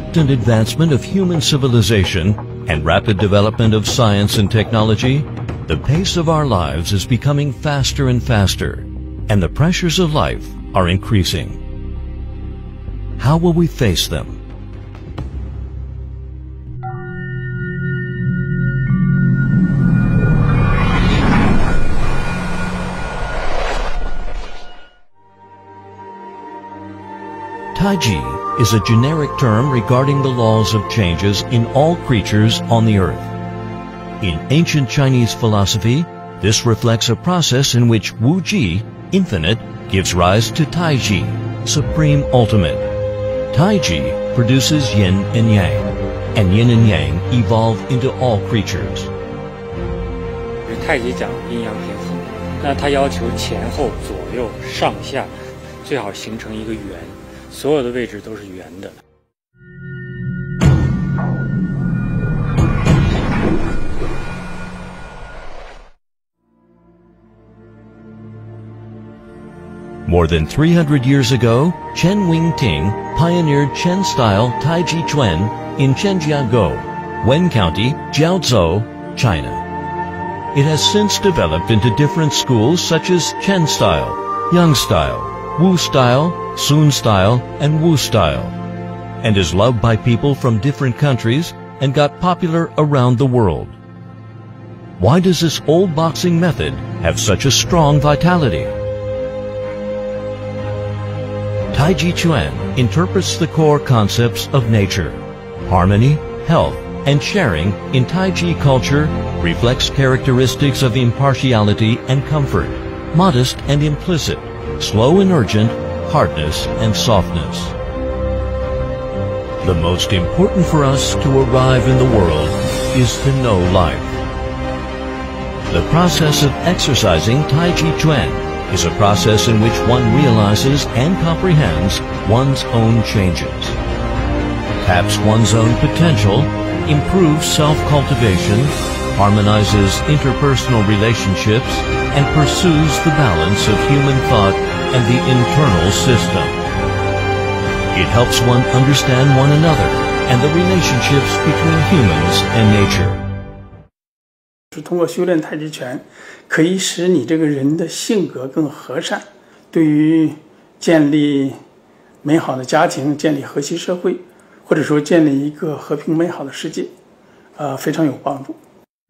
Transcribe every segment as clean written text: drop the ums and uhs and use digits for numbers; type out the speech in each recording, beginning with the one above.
reluctant advancement of human civilization and rapid development of science and technology, the pace of our lives is becoming faster and faster, and the pressures of life are increasing. How will we face them? Tai Chi is a generic term regarding the laws of changes in all creatures on the earth. In ancient Chinese philosophy, this reflects a process in which Wu Ji, infinite, gives rise to Tai Chi, supreme ultimate. Tai Chi produces yin and yang, and yin and yang evolve into all creatures. 太极讲阴阳平衡，那它要求前后左右上下最好形成一个圆，所有的位置都是圆的。 More than 300 years ago, Chen Wingting pioneered Chen-style Tai Chi Chuan in Zhenjiagou, Wen County, Jiaozhou, China. It has since developed into different schools such as Chen-style, Yang-style, Wu-style, Sun-style, and Wu-style, and is loved by people from different countries and got popular around the world. Why does this old boxing method have such a strong vitality? Tai Chi Chuan interprets the core concepts of nature. Harmony, health, and sharing in Tai Chi culture reflects characteristics of impartiality and comfort, modest and implicit, slow and urgent, hardness and softness. The most important for us to arrive in the world is to know life. The process of exercising Tai Chi Chuan is a process in which one realizes and comprehends one's own changes, taps one's own potential, improves self-cultivation, harmonizes interpersonal relationships, and pursues the balance of human thought and the internal system. It helps one understand one another and the relationships between humans and nature. 是通过修炼太极拳，可以使你这个人的性格更和善，对于建立美好的家庭、建立和谐社会，或者说建立一个和平美好的世界，非常有帮助。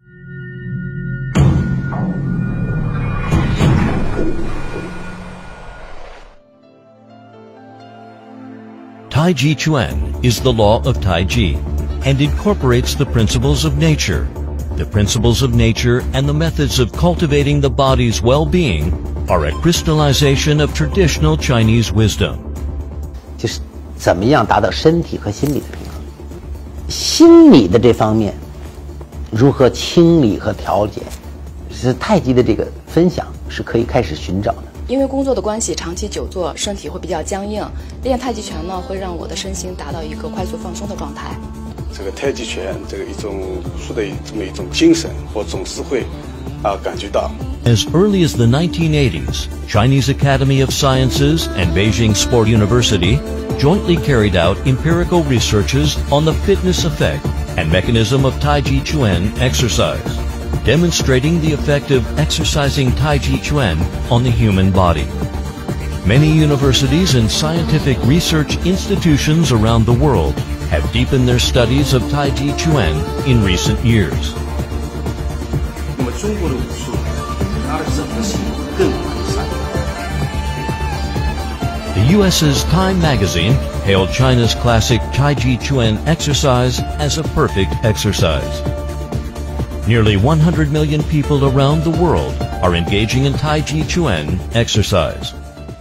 Tai Chi Chuan is the law of Tai Chi and incorporates the principles of nature. The principles of nature and the methods of cultivating the body's well-being are a crystallization of traditional Chinese wisdom. 就是怎么样达到身体和心理的平衡，心理的这方面如何清理和调节，是太极的这个分享是可以开始寻找的。 因为工作的关系，长期久坐，身体会比较僵硬。练太极拳呢，会让我的身心达到一个快速放松的状态。 这个太极拳，这个一种武术的这么一种精神，我总是会感觉到。 As early as the 1980s, Chinese Academy of Sciences and Beijing Sport University jointly carried out empirical researches on the fitness effect and mechanism of Tai Chi Chuan exercise, demonstrating the effect of exercising Tai Chi Chuan on the human body. Many universities and scientific research institutions around the world have deepened their studies of Tai Chi Chuan in recent years. 那么中国的武术，它的整个系统更完善。 The U.S.'s Time magazine hailed China's classic Tai Chi Chuan exercise as a perfect exercise. Nearly 100 million people around the world are engaging in Tai Chi Chuan exercise.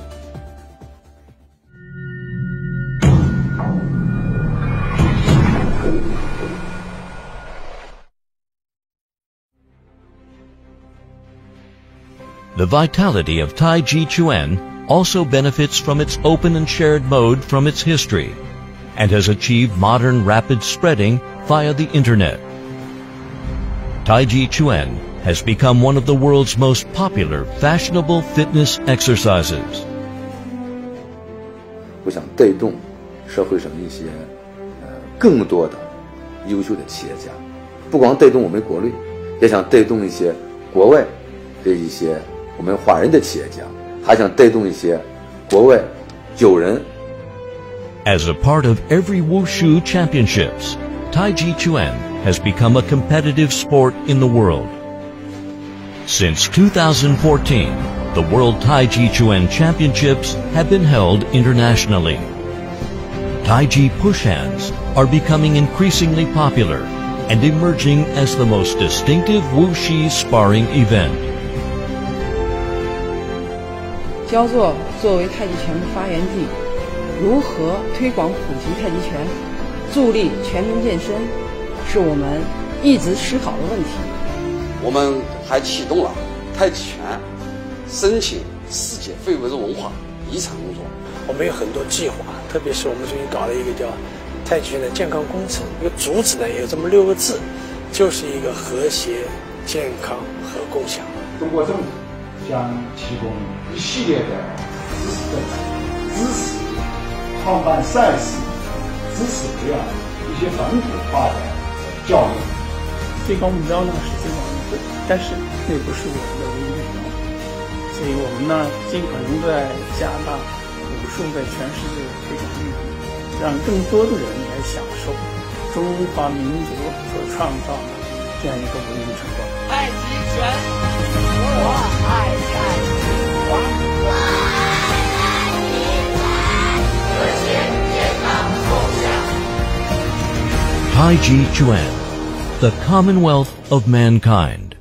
The vitality of Tai Chi Chuan also benefits from its open and shared mode from its history, and has achieved modern rapid spreading via the Internet. Tai Chi Chuan has become one of the world's most popular fashionable fitness exercises. 我想带动社会上一些更多的优秀的企业家，不光带动我们国内，也想带动一些国外的一些我们华人的企业家，还想带动一些国外友人。 As a part of every Wushu championships, Tai Chi Chuan has become a competitive sport in the world. Since 2014, the World Tai Chi Chuan Championships have been held internationally. Tai Chi push hands are becoming increasingly popular and emerging as the most distinctive Wuxi sparring event. 焦作作为太极拳的发源地，如何推广普及太极拳，助力全民健身，是我们一直思考的问题。 我们还启动了太极拳申请世界非物质文化遗产工作。 我们有很多计划，特别是我们最近搞了一个叫太极拳的健康工程，一个主旨呢有这么6个字，就是一个和谐、健康和共享。 中国政府将提供一系列的知识、创办赛事、知识培养一些本土化的教育。 最高目标呢是最高目标，但是那不是我们的唯一目标，所以我们呢尽可能在加大武术在全世界的推广力度，让更多的人来享受中华民族所创造的这样一个文明成果。 太极拳，我爱太极，我爱太极拳，和谐健康共享。 Tai Chi Chuan, the Commonwealth of Mankind.